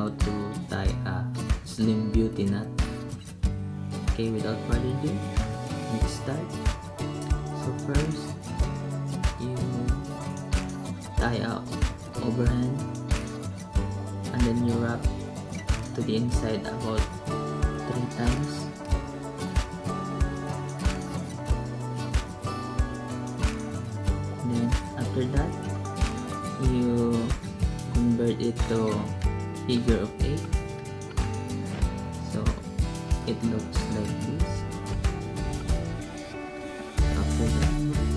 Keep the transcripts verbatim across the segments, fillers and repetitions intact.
how to tie a slim beauty knot. Okay, without further ado, let's start. So first, you tie up overhand and then you wrap to the inside about three times. And then after that, you convert it to figure of eight, so it looks like this. After that,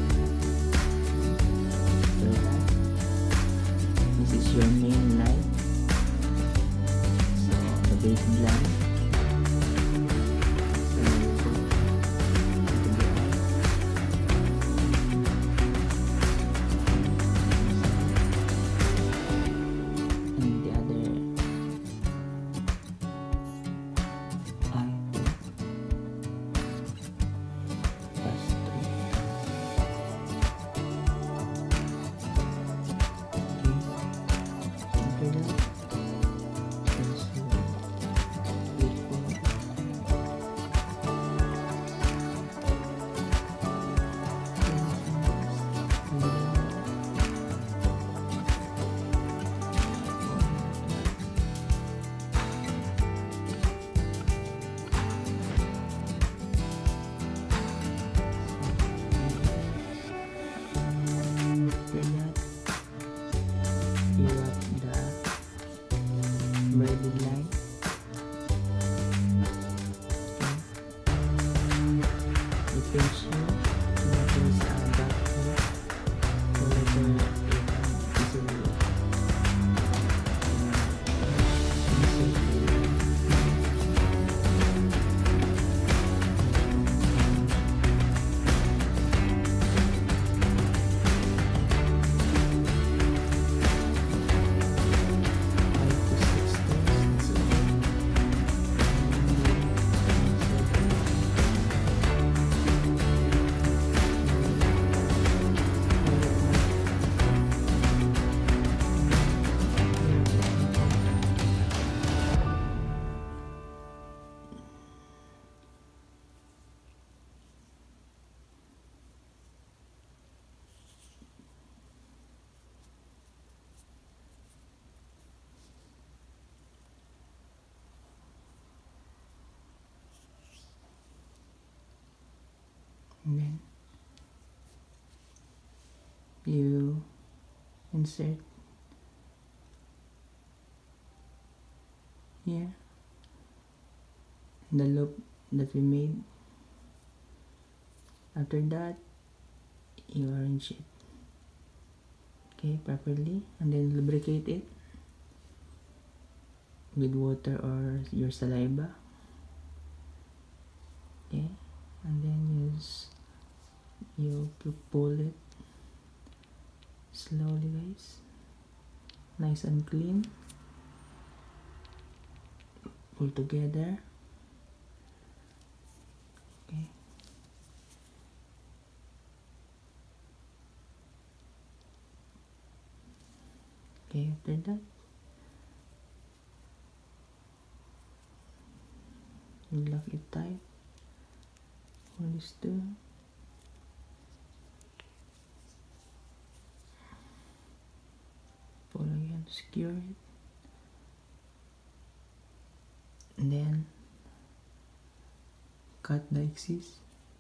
after that this is your main line, so the braided line. So you put together. And the other eye pass through. Okay, after that, there's your flip forward. After that, you wrap the braided line. Okay. You pinch here, and there's a back here, so later you can easily insert it. And then you insert here the loop that we made. After that, you arrange it, okay, properly, and then lubricate it with water or your saliva. Okay, and then use you pull it slowly, guys, nice and clean. Pull together. Okay, okay, after that, you lock it tight. Hold this too. Pull again to secure it. And then cut the excess.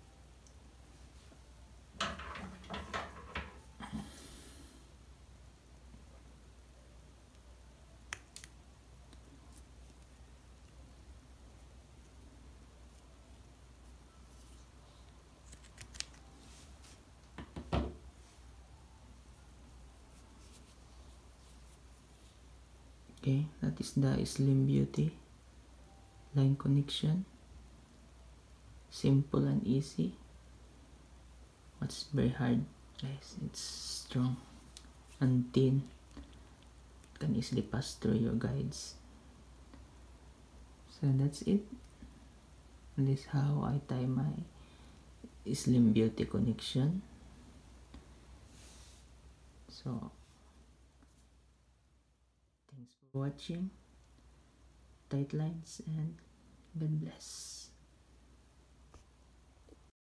Okay, that is the Slim Beauty line connection. Simple and easy. What's very hard, guys? It's strong and thin. Can easily pass through your guides. So that's it. And this is how I tie my Slim Beauty connection. So thanks for watching. tight lines, and God bless.